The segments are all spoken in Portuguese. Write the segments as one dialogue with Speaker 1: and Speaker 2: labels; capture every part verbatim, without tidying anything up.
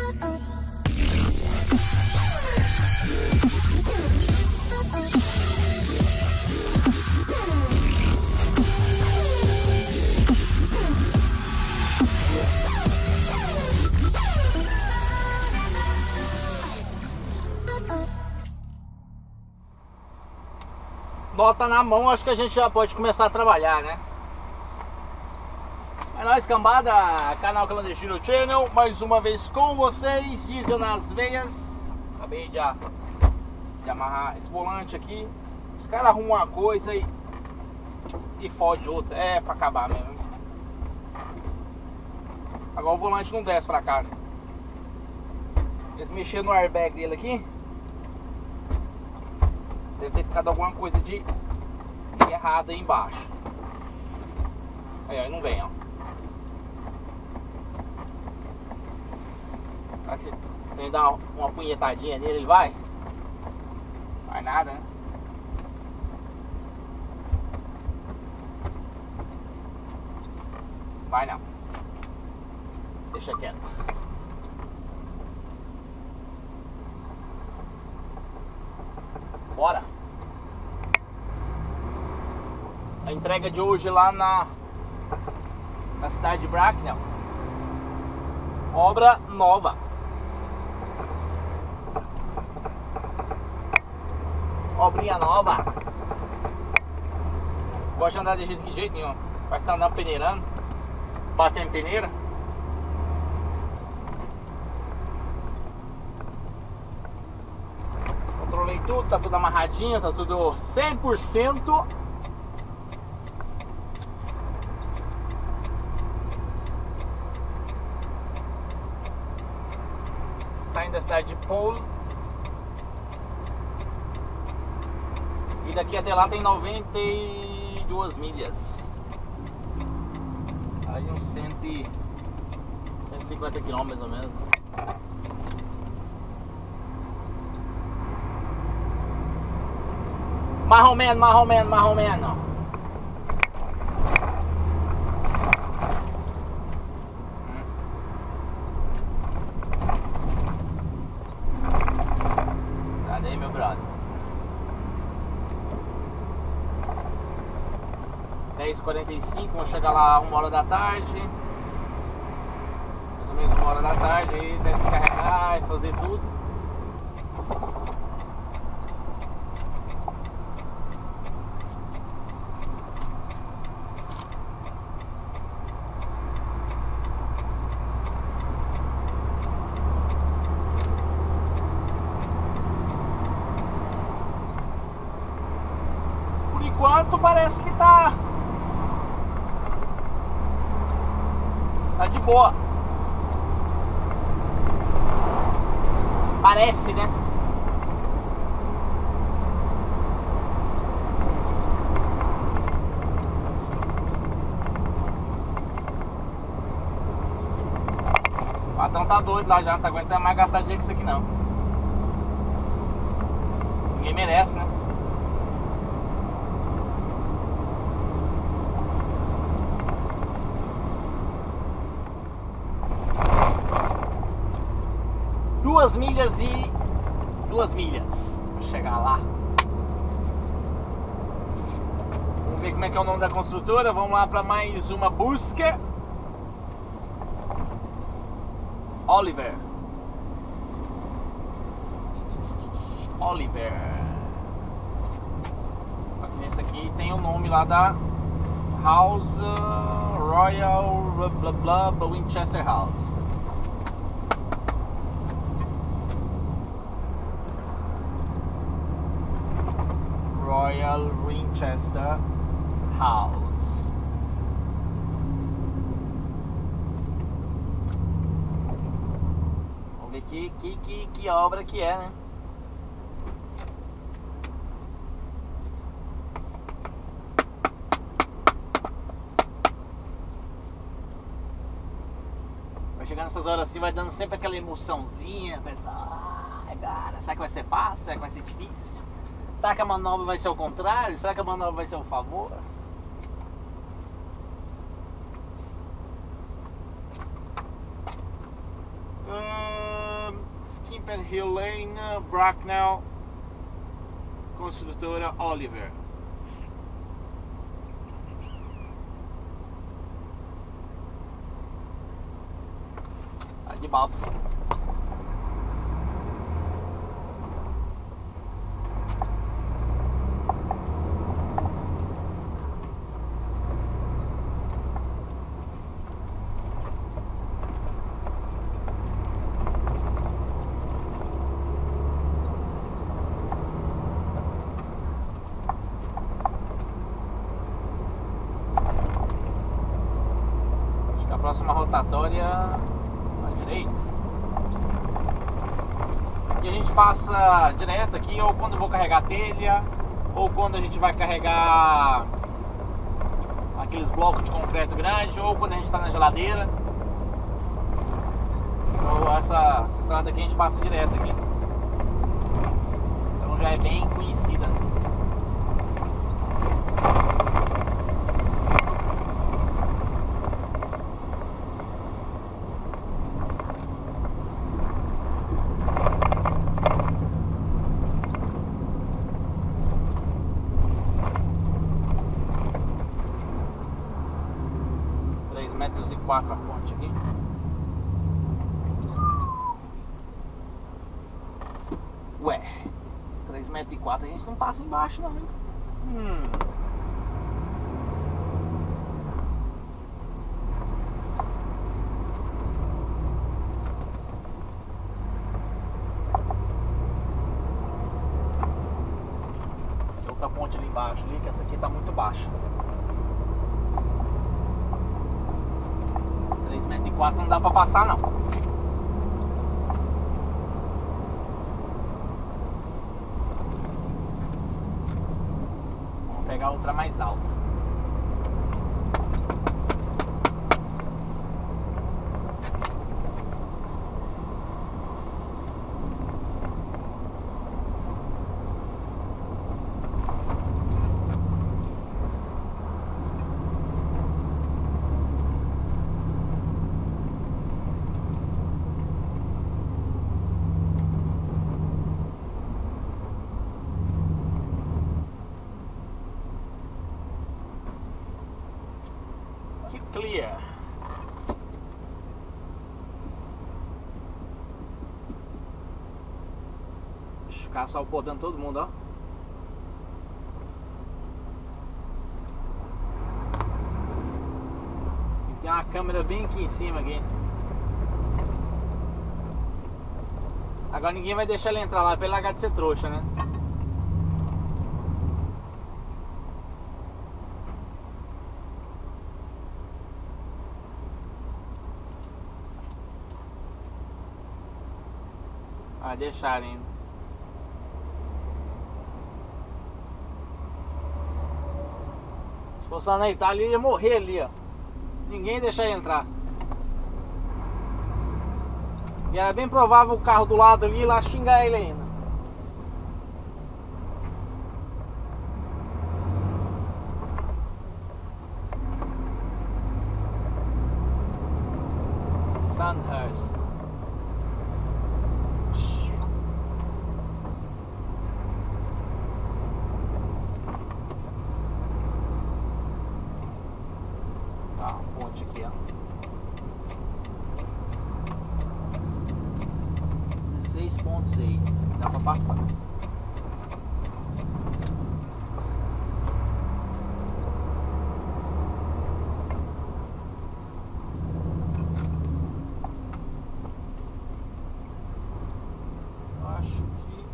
Speaker 1: Nota na mão, acho que a gente já pode começar a trabalhar, né? É nóis, cambada, canal Clandestino Channel, mais uma vez com vocês, diesel nas veias. Acabei de, de amarrar esse volante aqui. Os caras arrumam uma coisa e, e fode outra, é pra acabar mesmo. Agora o volante não desce pra cá, né? Eles mexeram no airbag dele aqui. Deve ter ficado alguma coisa de, de errado aí embaixo. Aí, aí não vem, ó. Aqui, tem que dar uma, uma punhetadinha nele, ele vai? Vai nada, né? Vai não. Deixa quieto. Bora! A entrega de hoje lá na, na cidade de Bracknell. Obra nova. Obrinha nova. Gosto de andar de jeito que de jeito nenhum. Parece que tá andando peneirando, batendo peneira. Controlei tudo, tá tudo amarradinho, tá tudo cem por cento. Saindo da cidade de Pole. E daqui até lá tem noventa e duas milhas. Aí uns cento e cinquenta quilômetros mais ou menos. Mais ou menos, mais ou menos, mais ou menos. Cadê, meu brother? dez e quarenta e cinco, vamos chegar lá uma hora da tarde. Mais ou menos uma hora da tarde, aí deve descarregar e fazer tudo. Enquanto parece que tá tá de boa. Parece, né? O patrão tá doido lá já, não tá aguentando mais gastar dinheiro com isso aqui não. Ninguém merece, né? Duas milhas e duas milhas pra chegar lá. Vamos ver como é que é o nome da construtora. Vamos lá para mais uma busca. Oliver. Oliver. Aqui nesse aqui tem o nome lá da House Royal blá blá blá Winchester House. Royal Winchester House. Vamos ver que, que, que, que obra que é, né? Vai chegando nessas horas assim, vai dando sempre aquela emoçãozinha. Pensa, ai, cara, será que vai ser fácil? Será que vai ser difícil? Será que a manobra vai ser o contrário? Será que a manobra vai ser o favor? Hum... Shepherd Hill Lane, Bracknell, construtora Oliver. De Babs. Acho que a próxima rotatória direita. Aqui a gente passa direto aqui, ou quando eu vou carregar telha, ou quando a gente vai carregar aqueles blocos de concreto grande, ou quando a gente está na geladeira. Então essa, essa estrada aqui a gente passa direto aqui. Então já é bem conhecida. três metros e quatro a ponte aqui. Ué, três metros e quatro a gente não passa embaixo não, hein? Hum. Tem outra ponte ali embaixo ali, que essa aqui tá muito baixa. três metros e quatro não dá pra passar não. Vamos pegar outra mais alta. Clear. Deixa o carro só podando todo mundo, ó. E tem uma câmera bem aqui em cima aqui. Agora ninguém vai deixar ele entrar lá pra ele largar de ser trouxa, né? Vai deixar ainda. Se fosse lá na Itália, ele ia morrer ali, ó. Ninguém ia deixar ele entrar. E era bem provável o carro do lado ali ir lá xingar ele ainda. Sandhurst. Tá, ponte aqui, ó. dezesseis ponto seis. Dá pra passar. Acho que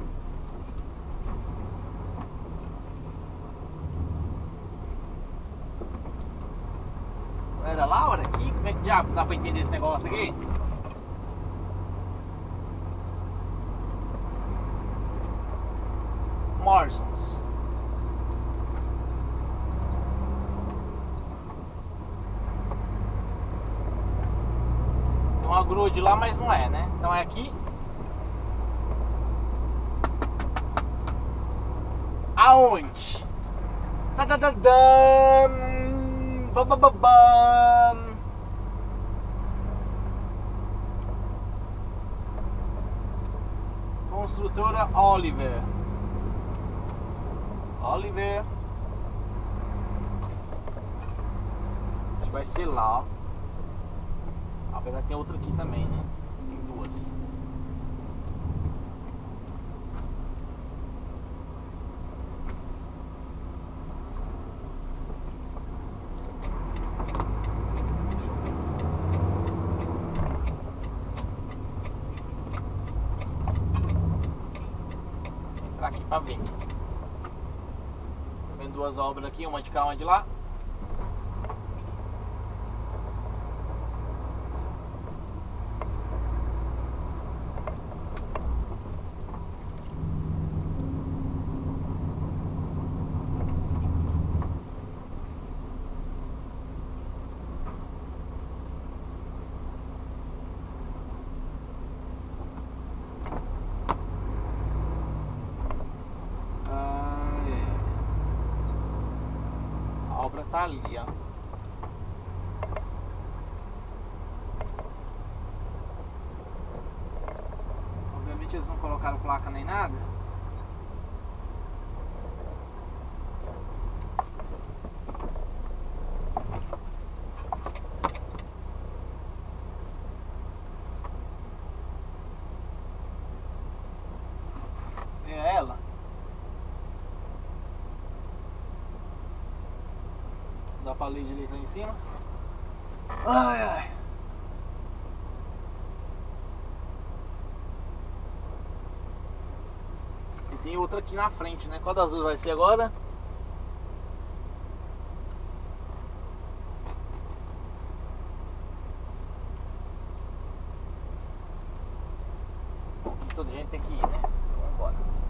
Speaker 1: era lá, olha aqui. Como é que diabo dá pra entender esse negócio aqui? Morrisons. Tem uma grude lá, mas não é, né? Então é aqui. Aonde? Tadadadam! Babababam! construtora Oliver. Oliver. Acho que vai ser lá, ó. Apesar que tem outra aqui também, né? Tem duas. Aqui pra ver. Tá vendo duas obras aqui, uma de cá, uma de lá. Tá ali, ó. Obviamente eles não colocaram placa nem nada. É ela. Dá pra ler direito lá em cima. Ai, ai. E tem outra aqui na frente, né? Qual das duas vai ser agora? Toda gente tem que ir, né? Vamos embora.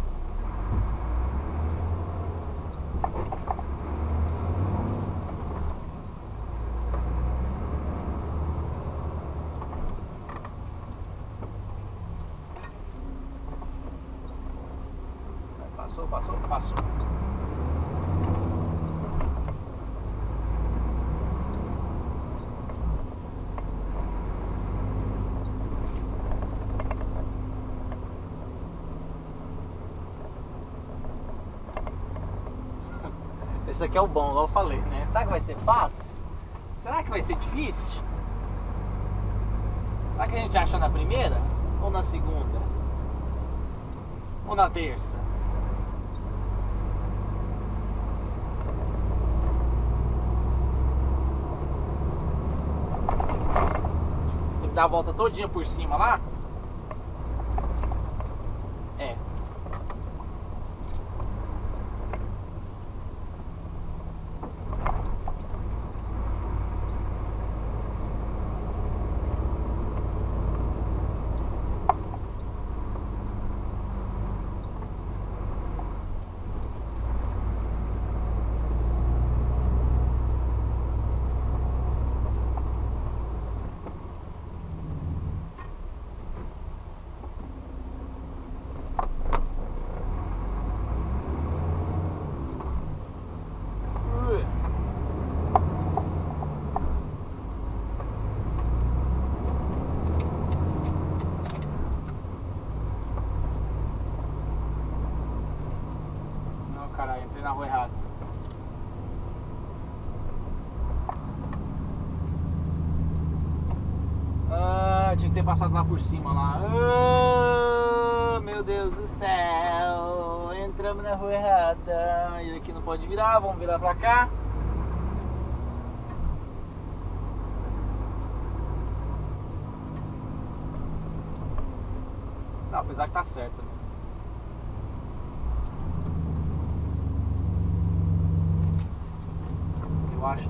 Speaker 1: Passou, passou, passou. Esse aqui é o bom, igual eu falei, né? Será que vai ser fácil? Será que vai ser difícil? Será que a gente acha na primeira? Ou na segunda? Ou na terça? Tem que dar a volta todinha por cima lá? É. Caralho, entrei na rua errada. Ah, tinha que ter passado lá por cima lá. Ah, meu Deus do céu. Entramos na rua errada. E aqui não pode virar, vamos virar pra cá. Não, apesar que tá certo, né? Eu acho.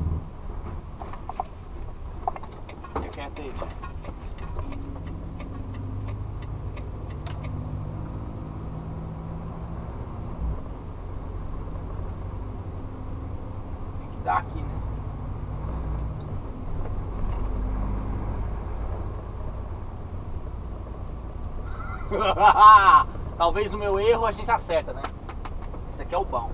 Speaker 1: Fica quieto aí, pai. Tem que dar aqui, né? Talvez no meu erro a gente acerta, né? Esse aqui é o bom.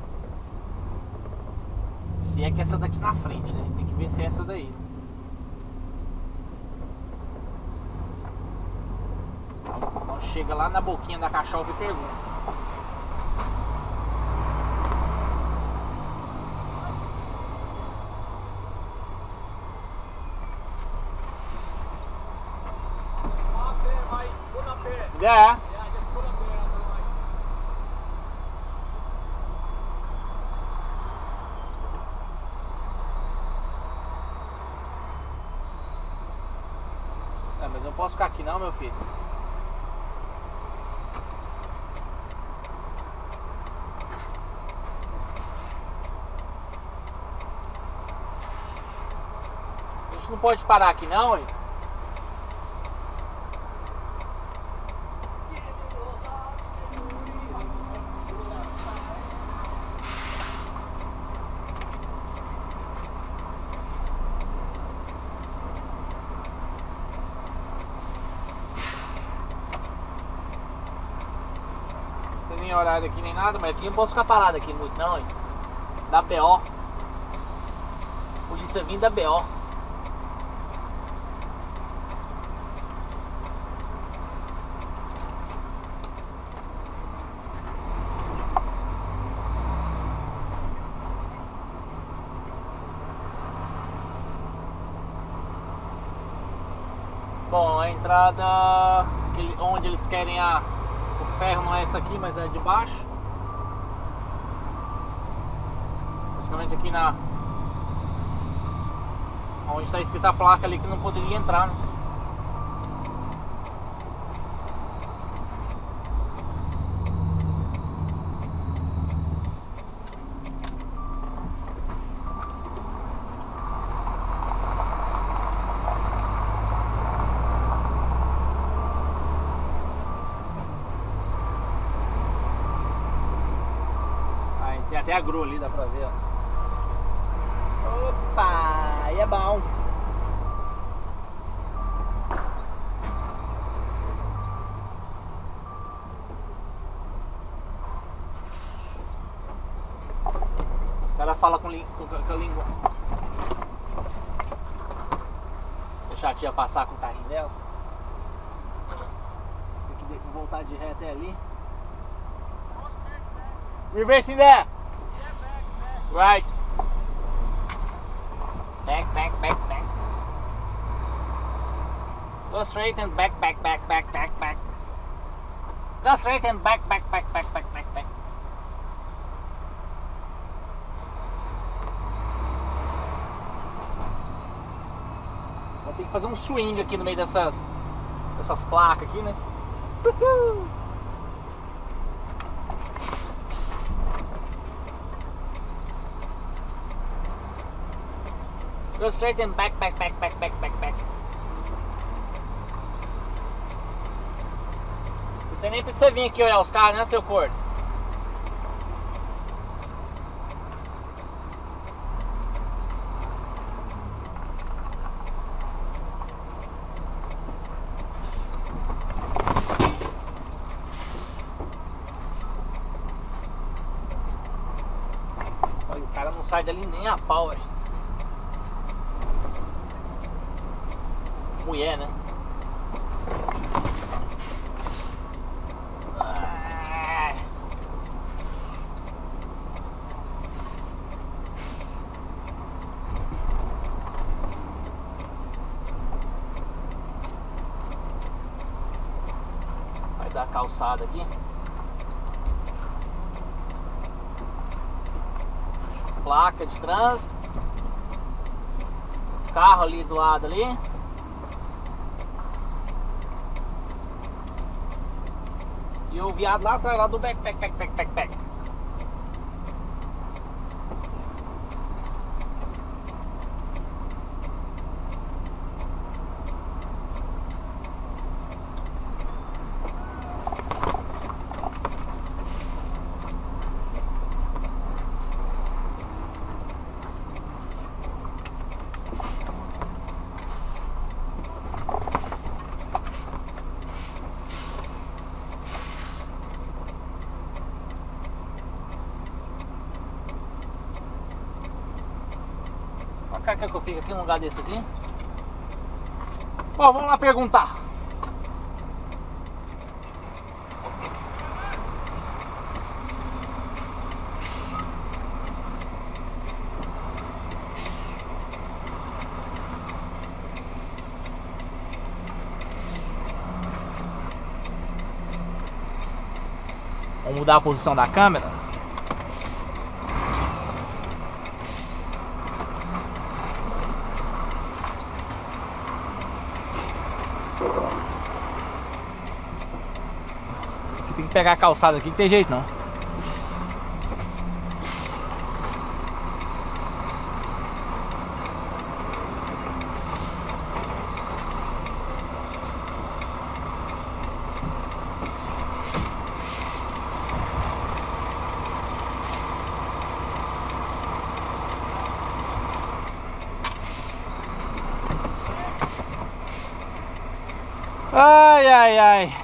Speaker 1: Se é que essa daqui na frente, né? Tem que ver se é essa daí. Tá, vamos dar um chega lá na boquinha da cachopa e pergunta. É. É, mas eu não posso ficar aqui não, meu filho. A gente não pode parar aqui não, hein? Nem horário aqui nem nada, mas aqui eu não posso ficar parado aqui muito não, hein? Da B O. Polícia vindo da B O. Bom, a entrada onde eles querem a o ferro não é essa aqui, mas é de baixo. Praticamente aqui na onde está escrita a placa ali que não poderia entrar, né? Tem até a grua ali, dá pra ver, ó. Opa, aí é bom. Os caras falam com, com, com a língua. Deixar a tia passar com o carrinho dela. Tem que voltar de ré até ali. Reversing there. Right. Back, back, back, back. Go straight and back, back, back, back, back, back. Go straight and back, back, back, back, back, back, back. Vou ter que fazer um swing aqui no meio dessas dessas placas aqui, né? Uhul. Go straight and back, back, back, back, back, back, back. Você nem precisa vir aqui olhar os carros, né, seu corno? Olha, o cara não sai dali nem a pau, velho. Mulher, né? Sai da calçada aqui. Placa de trânsito. Carro ali do lado ali. E o viado lá atrás, lá do back, back, back, back, back, back. Quer que eu fique aqui num lugar desse aqui? Bom, vamos lá perguntar. Vamos mudar a posição da câmera. Aqui tem que pegar a calçada aqui, que tem jeito não. Ai, ai, ai.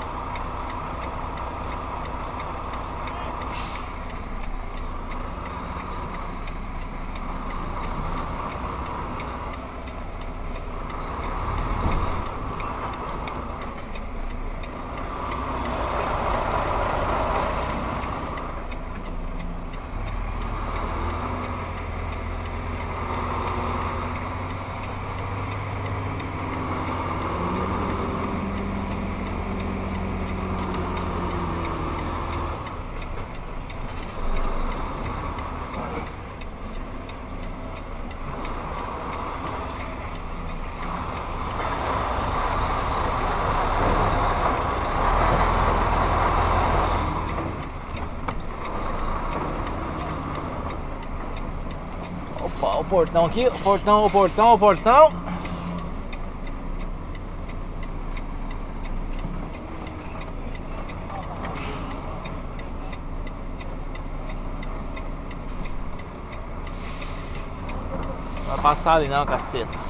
Speaker 1: Opa, o portão aqui, o portão, o portão, o portão. Vai passar ali não, caceta.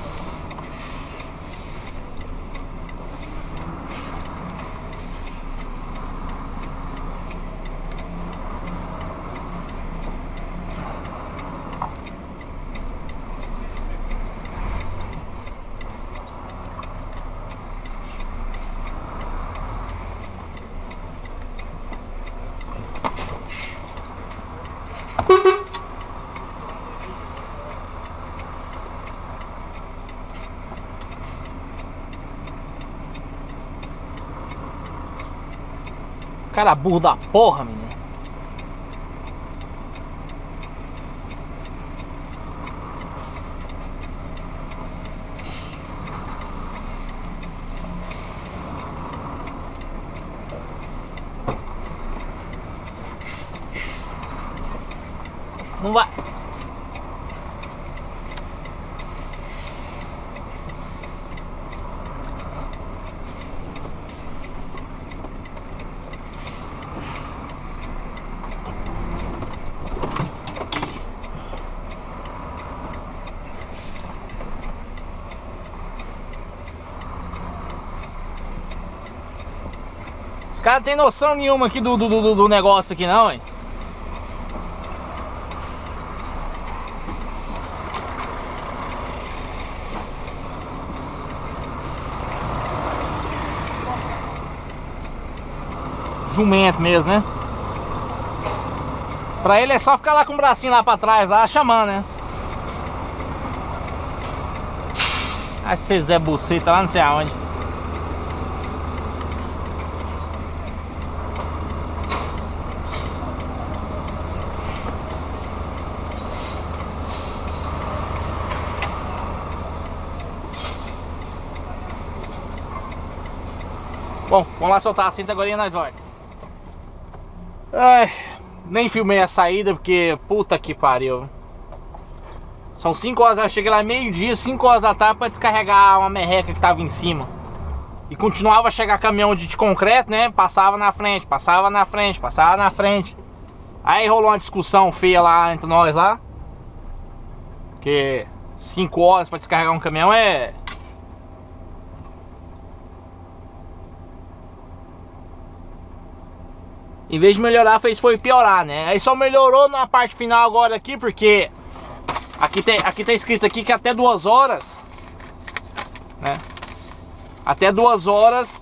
Speaker 1: Cara burro da porra, menino. Não vai. Os caras não tem noção nenhuma aqui do, do, do, do negócio aqui não, hein? Jumento mesmo, né? Pra ele é só ficar lá com o bracinho lá pra trás, lá chamando, né? Acho que Zé Buceta lá não sei aonde. Bom, vamos lá soltar a cinta agora e nós volta. Ai, nem filmei a saída porque puta que pariu. São cinco horas, eu cheguei lá meio dia, cinco horas da tarde pra descarregar uma merreca que tava em cima. E continuava a chegar caminhão de, de concreto, né? Passava na frente, passava na frente, passava na frente. Aí rolou uma discussão feia lá entre nós lá. Porque cinco horas pra descarregar um caminhão é... Em vez de melhorar, fez foi piorar, né? Aí só melhorou na parte final agora aqui, porque aqui tem, aqui tá escrito aqui que até duas horas, né? Até duas horas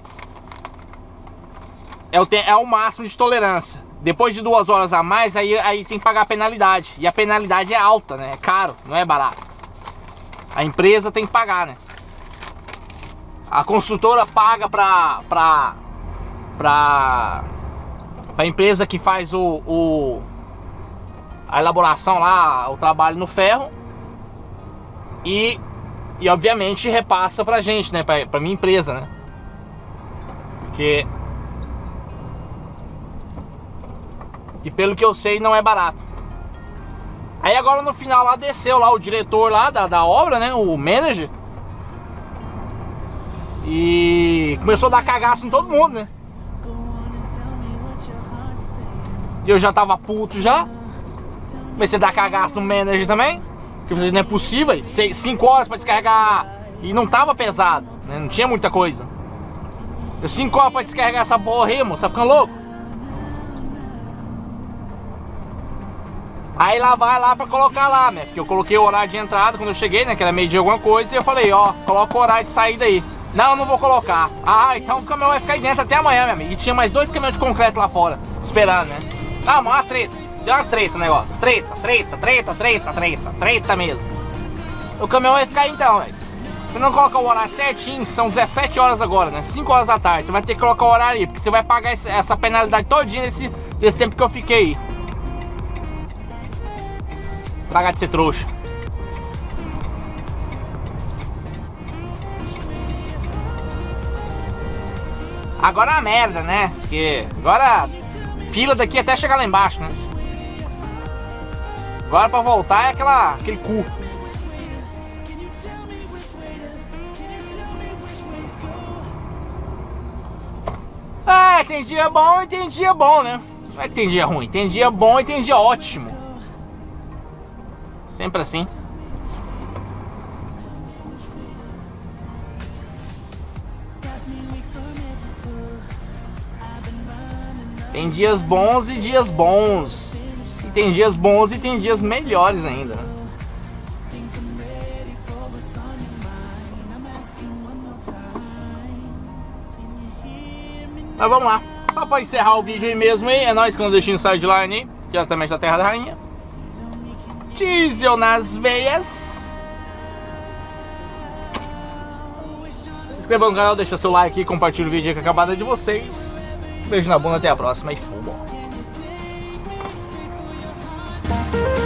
Speaker 1: é o, é o máximo de tolerância. Depois de duas horas a mais, aí, aí tem que pagar a penalidade. E a penalidade é alta, né? É caro, não é barato. A empresa tem que pagar, né? A construtora paga pra... pra... pra... pra empresa que faz o, o a elaboração lá, o trabalho no ferro. E, e obviamente repassa pra gente, né? Pra, pra minha empresa, né? Porque... E pelo que eu sei, não é barato. Aí agora no final lá desceu lá o diretor lá da, da obra, né? O manager. E começou a dar cagaço em todo mundo, né? E eu já tava puto já. Comecei a dar cagaço no manager também. Porque não é possível, cinco horas pra descarregar. E não tava pesado, né? Não tinha muita coisa. Eu cinco horas pra descarregar essa porra aí, moço, tá ficando louco? Aí lá vai lá pra colocar lá, né? Porque eu coloquei o horário de entrada quando eu cheguei, né? Que era meio de alguma coisa. E eu falei, ó, coloca o horário de saída aí. Não, eu não vou colocar. Ah, então o caminhão vai ficar aí dentro até amanhã, meu amigo. E tinha mais dois caminhões de concreto lá fora, esperando, né? Ah, uma treta. Deu uma treta o negócio. Treta, treta, treta, treta, treta, treta mesmo. O caminhão vai ficar aí então, velho. Você não coloca o horário certinho, são dezessete horas agora, né? cinco horas da tarde. Você vai ter que colocar o horário aí, porque você vai pagar esse, essa penalidade todinha desse, desse tempo que eu fiquei aí. Pagar de ser trouxa. Agora é a merda, né? Porque agora fila daqui até chegar lá embaixo, né? Agora pra voltar é aquela, aquele cu. Ah, tem dia bom e tem dia bom, né? Não é que tem dia ruim, tem dia bom e tem dia ótimo. Sempre assim. Tem dias bons e dias bons. E tem dias bons e tem dias melhores ainda, né? Mas vamos lá. Só pra encerrar o vídeo aí mesmo, hein? É nóis, clandestino sideline aí, diretamente da Terra da Rainha. Diesel nas veias. Se inscreva no canal, deixa seu like e compartilha o vídeo aí com a acabada de vocês. Beijo na bunda, até a próxima e fumou.